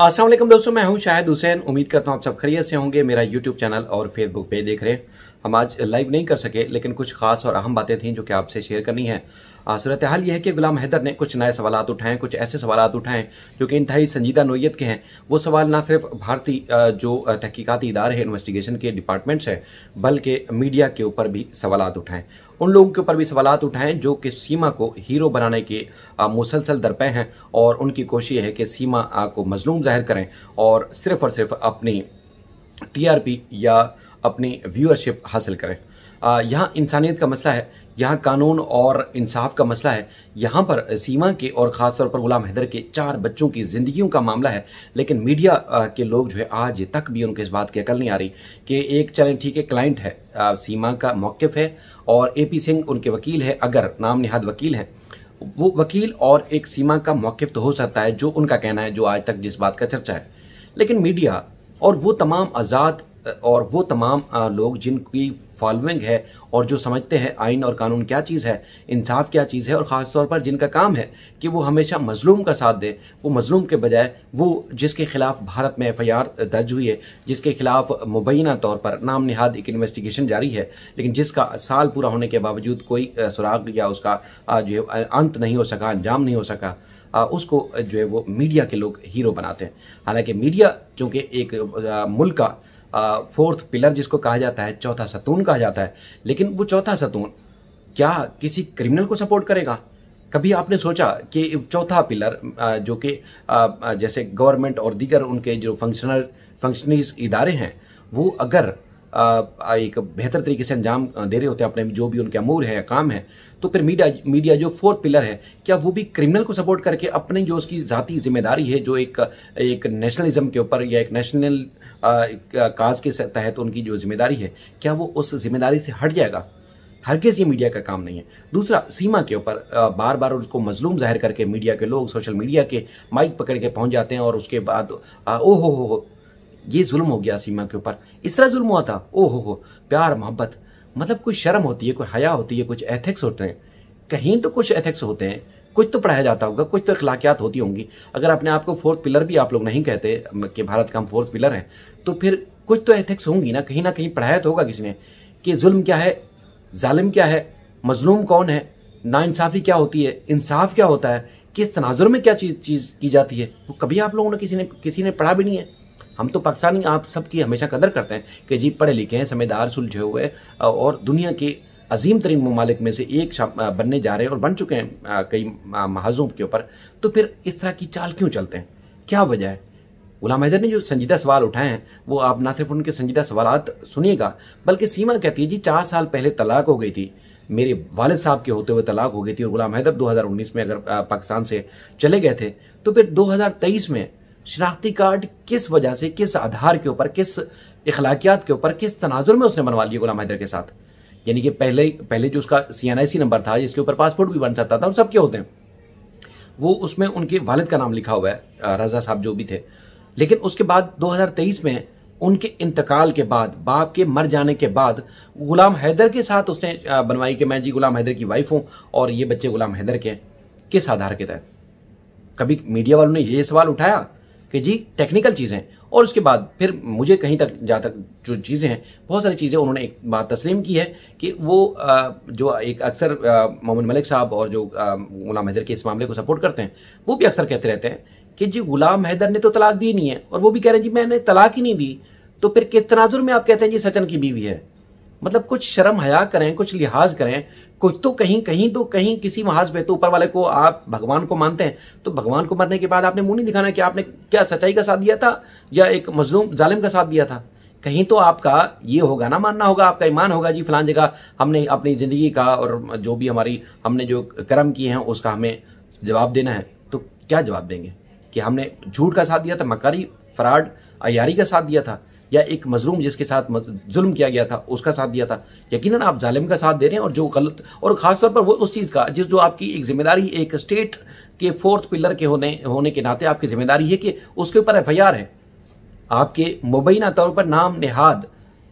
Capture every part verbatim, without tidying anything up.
अस्सलाम वालेकुम दोस्तों, मैं हूं शाहिद हुसैन। उम्मीद करता हूं आप सब खैरियत से होंगे। मेरा यूट्यूब चैनल और फेसबुक पेज देख रहे हैं। हम आज लाइव नहीं कर सके, लेकिन कुछ खास और अहम बातें थीं जो कि आपसे शेयर करनी है। सूरत हाल यह है कि गुलाम हैदर ने कुछ नए सवालात उठाए, कुछ ऐसे सवालात उठाए जो कि इंतहाई संजीदा नोयत के हैं। वो सवाल ना सिर्फ भारतीय जो तहकीकाती इदारे हैं, इन्वेस्टिगेशन के डिपार्टमेंट्स हैं, बल्कि मीडिया के ऊपर भी सवालात उठाएं। उन लोगों के ऊपर भी सवालात उठाएं जो कि सीमा को हीरो बनाने के मुसलसल दरपे हैं और उनकी कोशिश है कि सीमा को मजलूम जाहिर करें और सिर्फ और सिर्फ अपनी टीआरपी या अपनी व्यूअरशिप हासिल करें। यहाँ इंसानियत का मसला है, यहाँ कानून और इंसाफ का मसला है, यहाँ पर सीमा के और ख़ास तौर पर गुलाम हैदर के चार बच्चों की ज़िंदगियों का मामला है। लेकिन मीडिया के लोग जो है आज तक भी उनके इस बात की अकल नहीं आ रही कि एक चैलेंज ठीक है, क्लाइंट है, सीमा का मौक़िफ़ है और ए पी सिंह उनके वकील है, अगर नाम निहाद वकील है। वो वकील और एक सीमा का मौक़िफ़ तो हो सकता है जो उनका कहना है, जो आज तक जिस बात का चर्चा है। लेकिन मीडिया और वो तमाम आज़ाद और वो तमाम लोग जिनकी फॉलोइंग है और जो समझते हैं आइन और कानून क्या चीज़ है, इंसाफ क्या चीज़ है, और ख़ास तौर पर जिनका काम है कि वो हमेशा मजलूम का साथ दे, वो मजलूम के बजाय वो जिसके खिलाफ भारत में एफ आई आर दर्ज हुई है, जिसके खिलाफ मुबैना तौर पर नाम निहाद एक इन्वेस्टिगेशन जारी है, लेकिन जिसका साल पूरा होने के बावजूद कोई सुराग या उसका जो है अंत नहीं हो सका, अंजाम नहीं हो सका, उसको जो है वो मीडिया के लोग हीरो बनाते हैं। हालांकि मीडिया चूँकि एक मुल्क का फोर्थ पिलर जिसको कहा जाता है, चौथा सतून कहा जाता है, लेकिन वो चौथा सतून क्या किसी क्रिमिनल को सपोर्ट करेगा? कभी आपने सोचा कि चौथा पिलर जो कि जैसे गवर्नमेंट और दीगर उनके जो फंक्शनल फंक्शनरीज इदारे हैं, वो अगर एक बेहतर तरीके से अंजाम दे रहे होते हैं अपने जो भी उनके अमूर है, काम है, तो फिर मीडिया मीडिया जो फोर्थ पिलर है, क्या वो भी क्रिमिनल को सपोर्ट करके अपनी जो उसकी ज़ाती जिम्मेदारी है, जो एक एक नेशनलिज्म के ऊपर या एक नेशनल काज के तहत उनकी जो जिम्मेदारी है, क्या वो उस जिम्मेदारी से हट जाएगा? हरगिज़ ये मीडिया का काम नहीं है। दूसरा, सीमा के ऊपर बार बार उसको मजलूम जाहिर करके मीडिया के लोग सोशल मीडिया के माइक पकड़ के पहुंच जाते हैं और उसके बाद ओ हो हो हो ये जुल्म हो गया सीमा के ऊपर, इस तरह जुल्म हुआ था, ओ हो हो प्यार मोहब्बत, मतलब कोई शर्म होती है, कोई हया होती है, कुछ एथिक्स होते हैं, कहीं तो कुछ एथिक्स होते हैं, कुछ तो पढ़ाया जाता होगा, कुछ तो अखलाकियात होती होंगी। अगर अपने आप को फोर्थ पिलर भी आप लोग नहीं कहते कि भारत का हम फोर्थ पिलर हैं, तो फिर कुछ तो एथिक्स होंगी ना, कहीं ना कहीं पढ़ाया तो होगा किसी ने कि जुल्म क्या है, जालिम क्या है, मजलूम कौन है, नाइंसाफ़ी क्या होती है, इंसाफ क्या होता है, किस तनाजुर में क्या चीज़ चीज़ की जाती है, वो कभी आप लोगों ने किसी ने किसी ने पढ़ा भी नहीं है। हम तो पाकिस्तानी आप सबकी हमेशा कदर करते हैं कि जी पढ़े लिखे हैं, समझदार, सुलझे हुए और दुनिया के अजीम तरीन ममालिक में से एक बनने जा रहे हैं और बन चुके हैं कई महाजों के ऊपर। तो फिर इस तरह की चाल क्यों चलते हैं? क्या वजह है? गुलाम हैदर ने जो संजीदा सवाल उठाए हैं, वो आप ना सिर्फ उनके संजीदा सवालात सुनिएगा, बल्कि सीमा कहती है जी चार साल पहले तलाक हो गई थी, मेरे वालिद साहब के होते हुए तलाक हो गई थी, और गुलाम हैदर दो हज़ार उन्नीस में अगर पाकिस्तान से चले गए थे, तो फिर दो हज़ार तेईस में शनाख्ती कार्ड किस वजह से, किस आधार के ऊपर, किस इखलाकियात के ऊपर, किस तनाजुर में उसने बनवा लिया गुलाम हैदर के साथ? यानी कि पहले पहले जो उसका सी एन आई सी नंबर था जिसके ऊपर पासपोर्ट भी बन सकता था, और सब क्या होते हैं, वो उसमें उनके वालिद का नाम लिखा हुआ है, रजा साहब जो भी थे। लेकिन उसके बाद दो हज़ार तेईस में उनके इंतकाल के बाद, बाप के मर जाने के बाद, गुलाम हैदर के साथ उसने बनवाई कि मैं जी गुलाम हैदर की वाइफ हूं और ये बच्चे गुलाम हैदर के। किस आधार के तहत? कभी मीडिया वालों ने ये सवाल उठाया कि जी टेक्निकल चीज़ें? और उसके बाद फिर मुझे कहीं तक जहाँ तक जो चीज़ें हैं, बहुत सारी चीज़ें उन्होंने एक बात तस्लीम की है कि वो जो एक अक्सर मोहम्मद मलिक साहब और जो गुलाम हैदर के इस मामले को सपोर्ट करते हैं, वो भी अक्सर कहते रहते हैं कि जी गुलाम हैदर ने तो तलाक दी नहीं है, और वो भी कह रहे हैं जी मैंने तलाक ही नहीं दी। तो फिर किस तनाजुर में आप कहते हैं जी सचन की बीवी है? मतलब कुछ शर्म हया करें, कुछ लिहाज करें, कुछ तो कहीं कहीं तो कहीं किसी महाज पे तो ऊपर वाले को आप भगवान को मानते हैं, तो भगवान को मरने के बाद आपने मुंह नहीं दिखाना कि आपने क्या सच्चाई का साथ दिया था या एक मजलूम जालिम का साथ दिया था। कहीं तो आपका ये होगा ना, मानना होगा, आपका ईमान होगा जी फलान जगह हमने अपनी ज़िंदगी का और जो भी हमारी हमने जो कर्म किए हैं उसका हमें जवाब देना है। तो क्या जवाब देंगे कि हमने झूठ का साथ दिया था, मकारी, फराड, अयारी का साथ दिया था, या एक मजलूम जिसके साथ जुल्म किया गया था उसका साथ दिया था? यकीनन आप जालिम का साथ दे रहे हैं, और जो गलत, और खासतौर पर वो उस चीज़ का जिस जो आपकी एक जिम्मेदारी एक स्टेट के फोर्थ पिलर के होने होने के नाते आपकी जिम्मेदारी है कि उसके ऊपर एफ आई आर है। आपके मुबैना तौर पर नाम निहाद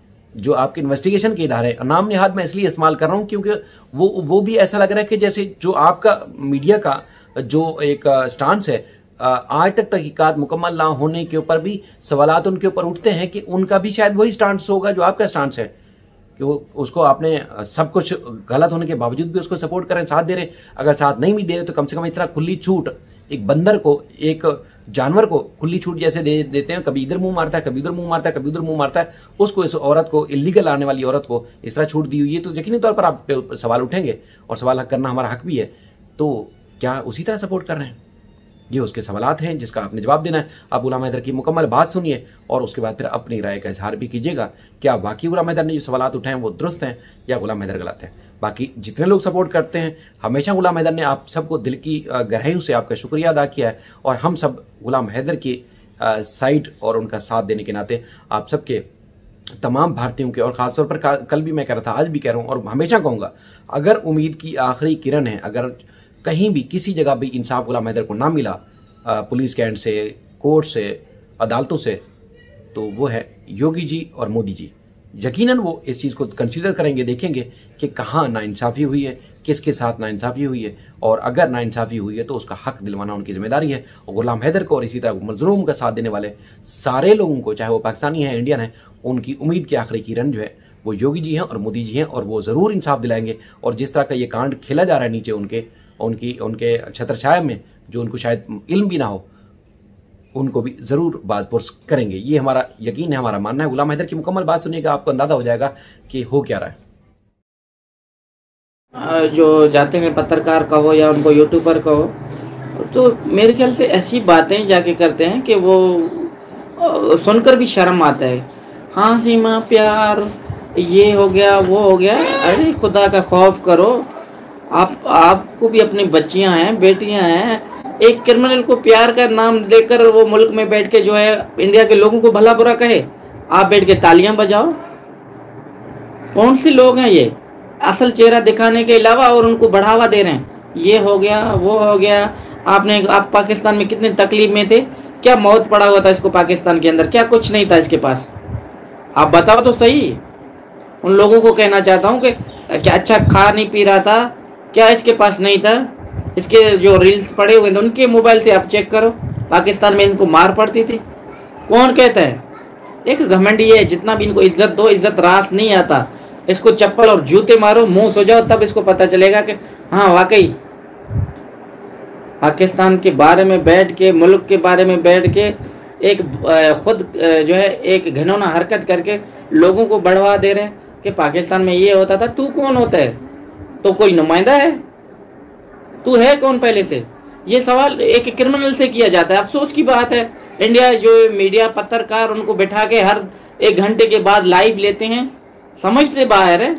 जो आपके इन्वेस्टिगेशन के इदारे, नाम निहाद मैं इसलिए इस्तेमाल कर रहा हूँ क्योंकि वो वो भी ऐसा लग रहा है कि जैसे जो आपका मीडिया का जो एक स्टांस है आज तक तहकीकात मुकम्मल ना होने के ऊपर भी सवालात उनके ऊपर उठते हैं कि उनका भी शायद वही स्टांस होगा जो आपका स्टांस है, कि वो उसको आपने सब कुछ गलत होने के बावजूद भी उसको सपोर्ट कर रहे हैं, साथ दे रहे हैं। अगर साथ नहीं भी दे रहे तो कम से कम इतना खुली छूट एक बंदर को, एक जानवर को खुली छूट जैसे दे देते हैं, कभी इधर मुंह मारता है, कभी उधर मुंह मारता है, कभी उधर मुंह मारता है, उसको, इस औरत को, इलीगल आने वाली औरत को इस तरह छूट दी हुई है, तो यकीनी तौर पर आप पे सवाल उठेंगे और सवाल करना हमारा हक भी है। तो क्या उसी तरह सपोर्ट कर रहे हैं? ये उसके सवालात हैं जिसका आपने जवाब देना है। आप गुलाम हैदर की मुकम्मल बात सुनिए और उसके बाद फिर अपनी राय का इजहार भी कीजिएगा। क्या वाकई गुलाम हैदर ने जो सवालात उठाए हैं वो दुरुस्त हैं या गुलाम हैदर गलत है? बाकी जितने लोग सपोर्ट करते हैं, हमेशा गुलाम हैदर ने आप सबको दिल की गहराइयों से आपका शुक्रिया अदा किया है और हम सब गुलाम हैदर की साइड और उनका साथ देने के नाते आप सबके तमाम भारतीयों के, और खासतौर पर कल भी मैं कह रहा था, आज भी कह रहा हूँ और हमेशा कहूँगा, अगर उम्मीद की आखिरी किरण है, अगर कहीं भी किसी जगह भी इंसाफ गुलाम हैदर को ना मिला पुलिस के एंड से, कोर्ट से, अदालतों से, तो वो है योगी जी और मोदी जी। यकीनन वो इस चीज़ को कंसीडर करेंगे, देखेंगे कि कहाँ नाइंसाफ़ी हुई है, किसके साथ नाइंसाफ़ी हुई है, और अगर नाइंसाफ़ी हुई है तो उसका हक दिलवाना उनकी जिम्मेदारी है। और गुलाम हैदर को और इसी तरह मजलूम का साथ देने वाले सारे लोगों को, चाहे वो पाकिस्तानी हैं, इंडियन हैं, उनकी उम्मीद की आखिरी किरण जो है वो योगी जी हैं और मोदी जी हैं, और वो ज़रूर इंसाफ दिलाएंगे। और जिस तरह का ये कांड खेला जा रहा है नीचे उनके उनकी उनके छत्रछाया में, जो उनको शायद इल्म भी ना हो, उनको भी जरूर बाज़पुरस करेंगे। ये हमारा यकीन है, हमारा मानना है। गुलाम हैदर की मुकम्मल बात सुनिएगा, आपको अंदाजा हो जाएगा कि हो क्या रहा है। जो जाते हैं पत्रकार कहो या उनको यूट्यूबर कहो, तो मेरे ख्याल से ऐसी बातें जाके करते हैं कि वो सुनकर भी शर्म आता है। हाँ सीमा प्यार, ये हो गया, वो हो गया। अरे खुदा का खौफ करो। आप आपको भी अपनी बच्चियां हैं, बेटियां हैं। एक क्रिमिनल को प्यार का नाम देकर वो मुल्क में बैठ के जो है इंडिया के लोगों को भला बुरा कहे, आप बैठ के तालियां बजाओ। कौन से लोग हैं ये? असल चेहरा दिखाने के अलावा और उनको बढ़ावा दे रहे हैं। ये हो गया, वो हो गया। आपने आप पाकिस्तान में कितने तकलीफ में थे, क्या मौत पड़ा हुआ था इसको पाकिस्तान के अंदर? क्या कुछ नहीं था इसके पास? आप बताओ तो सही। उन लोगों को कहना चाहता हूँ कि क्या अच्छा खा नहीं पी रहा था, क्या इसके पास नहीं था? इसके जो रील्स पड़े हुए थे उनके मोबाइल से आप चेक करो, पाकिस्तान में इनको मार पड़ती थी। कौन कहता है? एक घमंडी है। जितना भी इनको इज्जत दो, इज्जत रास नहीं आता। इसको चप्पल और जूते मारो, मुंह सो जाओ, तब इसको पता चलेगा कि हाँ वाकई पाकिस्तान के बारे में बैठ के, मुल्क के बारे में बैठ के एक खुद जो है एक घिनौना हरकत करके लोगों को बढ़वा दे रहे हैं कि पाकिस्तान में ये होता था। तू कौन होता है? तो कोई नुमाइंदा है? तू है कौन पहले से? ये सवाल एक क्रिमिनल से किया जाता है। अफसोस की बात है, इंडिया जो मीडिया पत्रकार उनको बैठा के हर एक घंटे के बाद लाइव लेते हैं, समझ से बाहर है।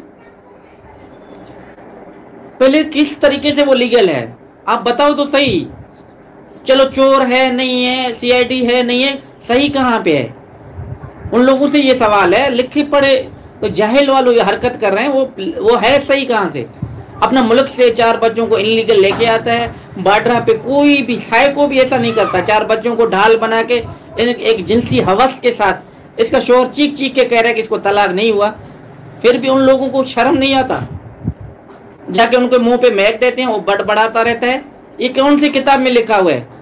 पहले किस तरीके से वो लीगल है आप बताओ तो सही। चलो चोर है नहीं है, सीआईडी है नहीं है, सही कहाँ पे है? उन लोगों से ये सवाल है। लिखे पढ़े तो जाहिल वालों ये हरकत कर रहे हैं, वो वो है सही कहाँ से? अपना मुल्क से चार बच्चों को इनलीगल लेके आता है। बाड्रा पे कोई भी साइको भी ऐसा नहीं करता। चार बच्चों को ढाल बना के एक जिनसी हवस के साथ इसका शोहर चीख चीख के कह रहा है कि इसको तलाक नहीं हुआ, फिर भी उन लोगों को शर्म नहीं आता। जाके उनके मुंह पे महक देते हैं, वो बड़बड़ाता रहता है। ये कौन सी किताब में लिखा हुआ है?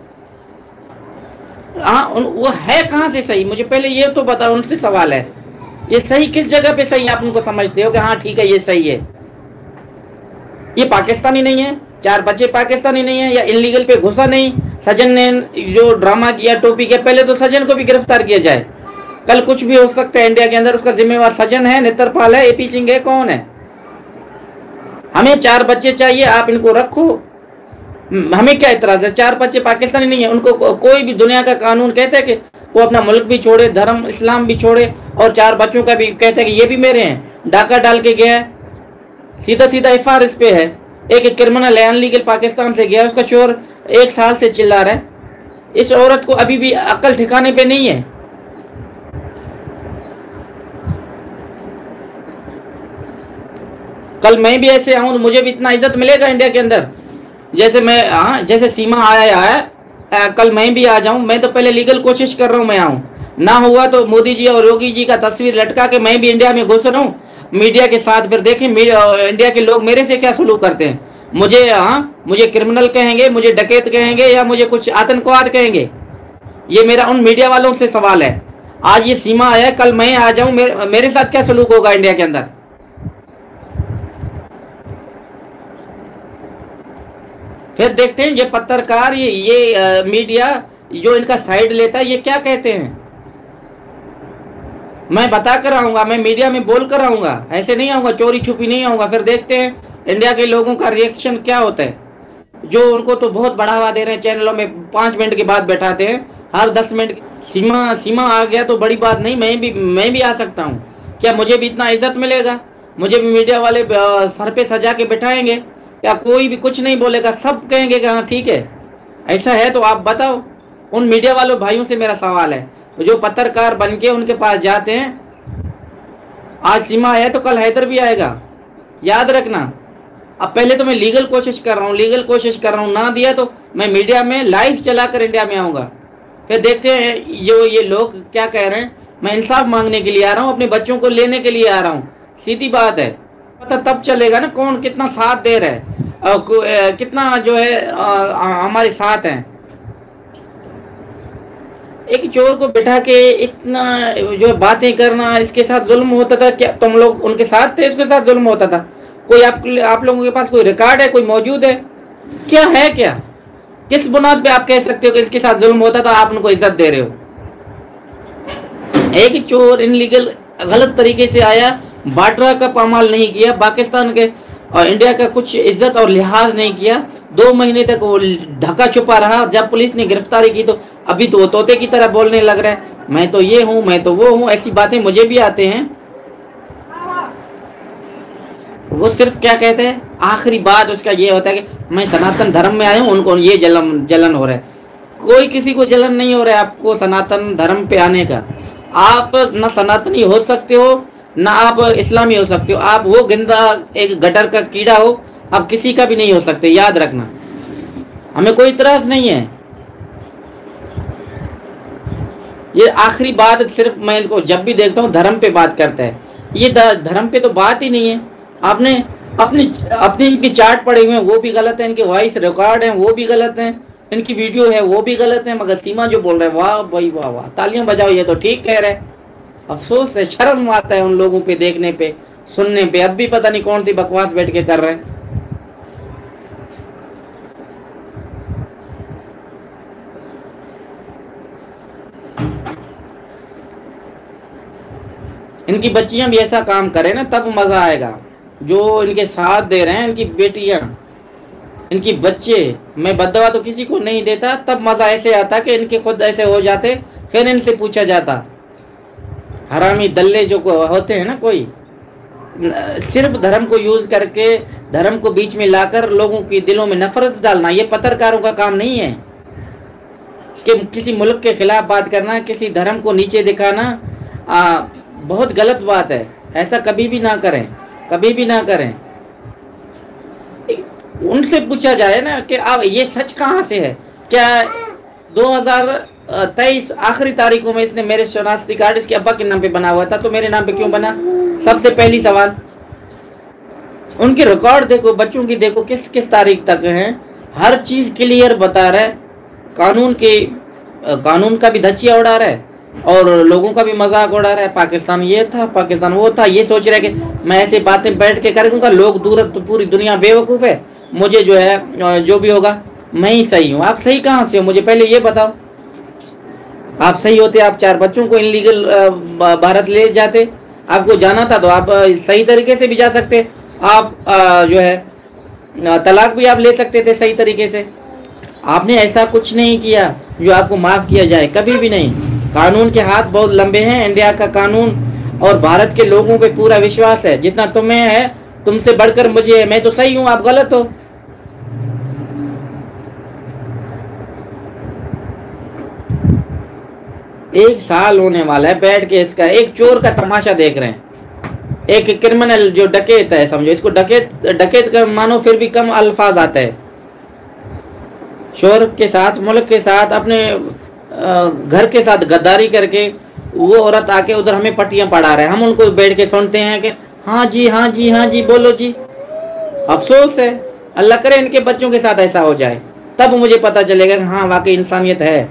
हाँ वो है कहाँ से सही? मुझे पहले ये तो बताओ। उनसे सवाल है, ये सही किस जगह पे सही आप उनको समझते हो कि हाँ ठीक है ये सही है? ये पाकिस्तानी नहीं है, चार बच्चे पाकिस्तानी नहीं है, या इलीगल पे घुसा नहीं। सजन ने जो ड्रामा किया, टोपी किया, पहले तो सजन को भी गिरफ्तार किया जाए। कल कुछ भी हो सकता है इंडिया के अंदर। उसका जिम्मेवार सजन है, नेत्रपाल है, एपी सिंह है, कौन है? हमें चार बच्चे चाहिए, आप इनको रखो, हमें क्या इतराज है? चार बच्चे पाकिस्तानी नहीं है, उनको को, कोई भी दुनिया का कानून कहते हैं कि वो अपना मुल्क भी छोड़े, धर्म इस्लाम भी छोड़े, और चार बच्चों का भी कहते हैं कि ये भी मेरे हैं। डाका डाल के गया है, सीधा सीधा एफ आई आर इस पे है। एक क्रिमिनल है, अनलीगल पाकिस्तान से गया, उसका शोर एक साल से चिल्ला रहा है। इस औरत को अभी भी अकल ठिकाने पे नहीं है। कल मैं भी ऐसे आऊं तो मुझे भी इतना इज्जत मिलेगा इंडिया के अंदर? जैसे मैं, हाँ जैसे सीमा आया है, कल मैं भी आ जाऊं। मैं तो पहले लीगल कोशिश कर रहा हूं मैं आऊं, ना हुआ तो मोदी जी और योगी जी का तस्वीर लटका के मैं भी इंडिया में घुस रहा हूं मीडिया के साथ। फिर देखें इंडिया के लोग मेरे से क्या सलूक करते हैं। मुझे हाँ मुझे क्रिमिनल कहेंगे, मुझे डकैत कहेंगे या मुझे कुछ आतंकवाद कहेंगे? ये मेरा उन मीडिया वालों से सवाल है। आज ये सीमा आया, कल मैं आ जाऊं, मेरे, मेरे साथ क्या सलूक होगा इंडिया के अंदर? फिर देखते हैं ये पत्रकार, ये ये आ, मीडिया जो इनका साइड लेता है, ये क्या कहते हैं। मैं बता कर आऊंगा, मैं मीडिया में बोल कर आऊंगा, ऐसे नहीं आऊंगा, चोरी छुपी नहीं आऊंगा। फिर देखते हैं इंडिया के लोगों का रिएक्शन क्या होता है। जो उनको तो बहुत बढ़ावा दे रहे हैं, चैनलों में पाँच मिनट के बाद बैठाते हैं, हर दस मिनट। सीमा सीमा आ गया तो बड़ी बात नहीं, मैं भी मैं भी आ सकता हूँ। क्या मुझे भी इतना इज्जत मिलेगा? मुझे भी मीडिया वाले सर पे सजा के बैठाएंगे या कोई भी कुछ नहीं बोलेगा? सब कहेंगे कि हाँ ठीक है। ऐसा है तो आप बताओ। उन मीडिया वालों भाइयों से मेरा सवाल है, जो पत्रकार बन के उनके पास जाते हैं, आज सीमा आया तो कल हैदर भी आएगा, याद रखना। अब पहले तो मैं लीगल कोशिश कर रहा हूँ, लीगल कोशिश कर रहा हूँ, ना दिया तो मैं मीडिया में लाइव चलाकर इंडिया में आऊँगा। फिर देखते हैं जो ये लोग क्या कह रहे हैं। मैं इंसाफ मांगने के लिए आ रहा हूँ, अपने बच्चों को लेने के लिए आ रहा हूँ, सीधी बात है। पता तब चलेगा ना कौन कितना साथ दे रहा है, कितना जो है हमारे साथ हैं। एक चोर को बिठा के इतना जो बातें करना, इसके साथ जुल्म होता था। क्या तुम लोग उनके साथ थे? इसके साथ जुल्म होता था? कोई आप आप लोगों के पास कोई रिकॉर्ड है, कोई मौजूद है? क्या है, क्या किस बुनियाद पे आप कह सकते हो कि इसके साथ जुल्म होता था, आप उनको इज्जत दे रहे हो? एक चोर इनलीगल गलत तरीके से आया, बाड्रा का पामाल नहीं किया, पाकिस्तान के और इंडिया का कुछ इज्जत और लिहाज नहीं किया। दो महीने तक वो ढका छुपा रहा। जब पुलिस ने गिरफ्तारी की तो अभी तो वो तोते की तरह बोलने लग रहा है, मैं तो ये हूँ, मैं तो वो हूँ। ऐसी बातें मुझे भी आते हैं। वो सिर्फ क्या कहते हैं, आखिरी बात उसका ये होता है कि मैं सनातन धर्म में आया हूँ, उनको ये जलन जलन हो रहा है। कोई किसी को जलन नहीं हो रहा है आपको सनातन धर्म पे आने का। आप ना सनातनी हो सकते हो, ना आप इस्लामी हो सकते हो। आप वो गंदा एक गटर का कीड़ा हो, आप किसी का भी नहीं हो सकते, याद रखना। हमें कोई इतराज नहीं है। ये आखिरी बात सिर्फ मैं इसको जब भी देखता हूँ धर्म पे बात करता है। ये धर्म पे तो बात ही नहीं है। आपने अपनी अपनी इनकी चार्ट पड़े हुए हैं वो भी गलत है, इनके वॉइस रिकॉर्ड हैं वो भी गलत हैं, इनकी वीडियो है वो भी गलत है। मगर सीमा जो बोल रहे हैं, वाह भाई वाह वाह, तालियां बजाओ, ये तो ठीक कह रहे हैं। अफसोस है, शर्म आता है उन लोगों पे देखने पे, सुनने पे। अब भी पता नहीं कौन सी बकवास बैठ के कर रहे हैं। इनकी बच्चियां भी ऐसा काम करें ना तब मजा आएगा। जो इनके साथ दे रहे हैं, इनकी बेटियां, इनकी बच्चे, मैं बददुआ तो किसी को नहीं देता, तब मजा ऐसे आता कि इनके खुद ऐसे हो जाते, फिर इनसे पूछा जाता। हरामी दल्ले जो होते हैं ना, कोई सिर्फ धर्म को यूज करके, धर्म को बीच में लाकर लोगों के दिलों में नफरत डालना, ये पत्रकारों का काम नहीं है। कि किसी मुल्क के खिलाफ बात करना, किसी धर्म को नीचे दिखाना आ, बहुत गलत बात है। ऐसा कभी भी ना करें, कभी भी ना करें। उनसे पूछा जाए ना कि अब ये सच कहाँ से है। क्या दो हज़ार तेईस आखिरी तारीखों में इसने मेरे शनाख्ती कार्ड इसके अब्बा के नाम पे बना हुआ था, तो मेरे नाम पे क्यों बना? सबसे पहली सवाल। उनकी रिकॉर्ड देखो, बच्चों की देखो, किस किस तारीख तक है, हर चीज क्लियर बता रहा है। कानून के कानून का भी धज्जियां उड़ा रहा है और लोगों का भी मजाक उड़ा रहा है। पाकिस्तान ये था, पाकिस्तान वो था, ये सोच रहे कि मैं ऐसे बातें बैठ के करूँगा, लोग दूर तो पूरी दुनिया बेवकूफ़ है, मुझे जो है जो भी होगा मैं ही सही हूँ। आप सही कहाँ से हो, मुझे पहले ये बताओ। आप सही होते आप चार बच्चों को इनलीगल भारत ले जाते। आपको जाना था तो आप सही तरीके से भी जा सकते। आप जो है तलाक भी आप ले सकते थे सही तरीके से। आपने ऐसा कुछ नहीं किया जो आपको माफ़ किया जाए, कभी भी नहीं। कानून के हाथ बहुत लंबे हैं। इंडिया का कानून और भारत के लोगों पे पूरा विश्वास है। जितना तुम्हें है, तुमसे बढ़कर मुझे है। मैं तो सही हूँ, आप गलत हो। एक साल होने वाला है बैठ के इसका, एक चोर का तमाशा देख रहे हैं। एक क्रिमिनल जो डकैत है, समझो इसको डकैत डकैत का मानो फिर भी कम अल्फाज आता है। शोर के साथ, मुल्क के साथ, अपने घर के साथ गद्दारी करके वो औरत आके उधर हमें पट्टियां पढ़ा रहे हैं। हम उनको बैठ के सुनते हैं कि हाँ जी हाँ जी हाँ जी बोलो जी। अफसोस है, अल्लाह करे इनके बच्चों के साथ ऐसा हो जाए, तब मुझे पता चलेगा कि हाँ वाकई इंसानियत है।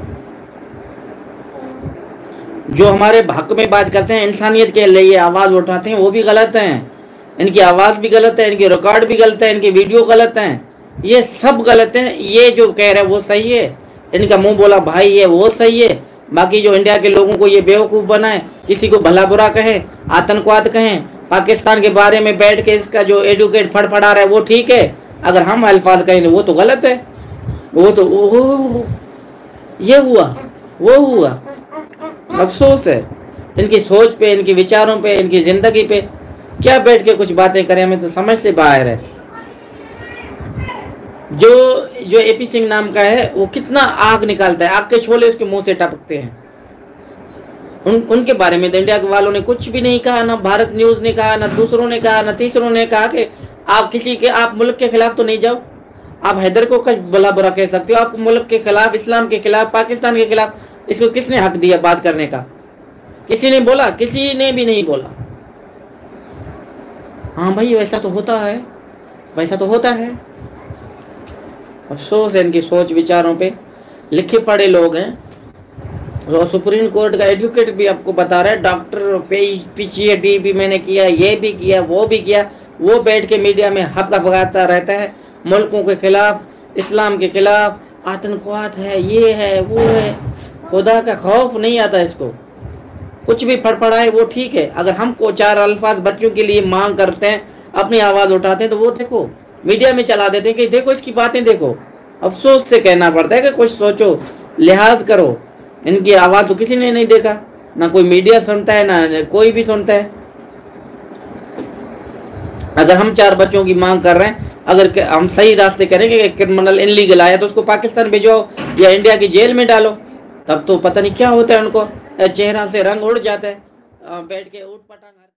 जो हमारे हक में बात करते हैं, इंसानियत के लिए आवाज़ उठाते हैं, वो भी गलत हैं। इनकी आवाज़ भी गलत है, इनके रिकॉर्ड भी गलत है, इनकी वीडियो गलत हैं, ये सब गलत हैं। ये जो कह रहे हैं वो सही है, इनका मुंह बोला भाई ये वो सही है। बाकी जो इंडिया के लोगों को ये बेवकूफ़ बनाए, किसी को भला बुरा कहें, आतंकवाद कहें, पाकिस्तान के बारे में बैठ के इसका जो एडुकेट फड़फड़ा रहा है वो ठीक है, अगर हम अल्फाज कहें वो तो गलत है। वो तो वो ये हुआ वो हुआ। अफसोस है इनकी सोच पे, इनके विचारों पे, इनकी ज़िंदगी पे। क्या बैठ के कुछ बातें करें, हमें तो समझ से बाहर है। जो जो एपी सिंह नाम का है वो कितना आग निकालता है, आग के शोले उसके मुंह से टपकते हैं। उन उनके बारे में तो इंडिया के वालों ने कुछ भी नहीं कहा, ना भारत न्यूज़ ने कहा, ना दूसरों ने कहा, ना तीसरों ने कहा कि आप किसी के आप मुल्क के खिलाफ तो नहीं जाओ। आप हैदर को कुछ भला बुरा कह सकते हो, आप मुल्क के खिलाफ, इस्लाम के खिलाफ, पाकिस्तान के खिलाफ, इसको किसने हक दिया बात करने का? किसी ने बोला? किसी ने भी नहीं बोला। हाँ भाई वैसा तो होता है, वैसा तो होता है। अफसोस है इनकी सोच विचारों पे। लिखे पढ़े लोग हैं, और सुप्रीम कोर्ट का एडवोकेट भी आपको बता रहा है, डॉक्टर पीएचडी भी मैंने किया, ये भी किया, वो भी किया। वो बैठ के मीडिया में हक भगाता रहता है मुल्कों के खिलाफ, इस्लाम के खिलाफ, आतंकवाद है, ये है, वो है। खुदा का खौफ नहीं आता इसको। कुछ भी फड़फड़ाए वो ठीक है, अगर हम को चार अल्फाज बच्चों के लिए मांग करते हैं, अपनी आवाज़ उठाते हैं, तो वो देखो मीडिया में चला देते हैं कि देखो इसकी बातें देखो। अफसोस से कहना पड़ता है कि कुछ सोचो, लिहाज करो। इनकी आवाज़ तो किसी ने नहीं देखा, ना कोई मीडिया सुनता है, ना कोई भी सुनता है। अगर हम चार बच्चों की मांग कर रहे हैं, अगर हम सही रास्ते करेंगे कि क्रिमिनल इनलीगल आया तो उसको पाकिस्तान भेजो या इंडिया की जेल में डालो, तब तो पता नहीं क्या होता है, उनको चेहरा से रंग उड़ जाता है, बैठ के उठ पटांग।